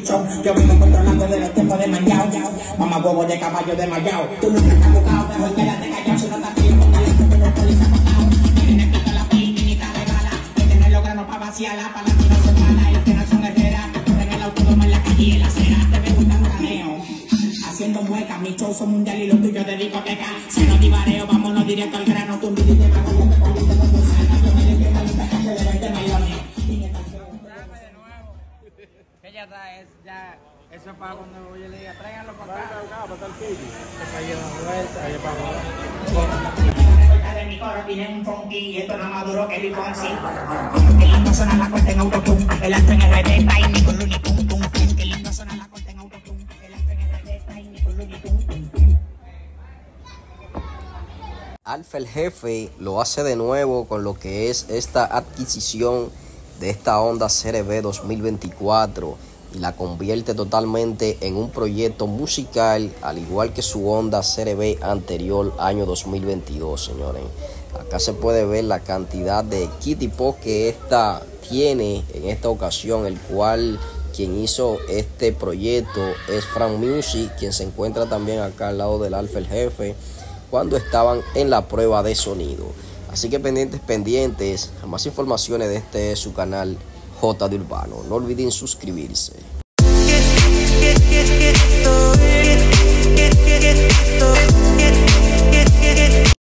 pichón. Yo vengo controlando de los tiempos de mangueao. Mamá huevo de caballo de mayao. Tú nunca estás buscado, mejor quédate callado. Si no estás frío, póngale que te lo policía acostado. Quieren explicar la pinita regala. Que tener los granos pa' vaciarla. Pa' la que no son malas y las que no son herreras. En el autódromo, en la calle y en la acera. Te me gusta un caneo. Haciendo muecas, mi show son mundial y los tuyos de discoteca. Si no divareo, vámonos directo al grano. Tú y te pago, yo te pago, yo te que ya está, eso es para cuando yo le diga, tráiganlo para acá. Para estar para llevar una vuelta. De mi coro tiene un funky, esto es más maduro que el Fonsi. Que lindo suena la corte en autotune, el alto en RD, Tiny con Looney Tum Tum. Que lindo suena la corte en autotune, el alto en RD, Tiny con Looney Tum Tum. Alfa el Jefe lo hace de nuevo con lo que es esta adquisición de esta Honda CR-V 2024 y la convierte totalmente en un proyecto musical, al igual que su Honda CR-V anterior año 2022, señores. Acá se puede ver la cantidad de equipos que esta tiene en esta ocasión, el cual quien hizo este proyecto es Frank Music, quien se encuentra también acá al lado del Alfa el Jefe cuando estaban en la prueba de sonido. Así que pendientes a más informaciones de este su canal J de Urbano. No olviden suscribirse.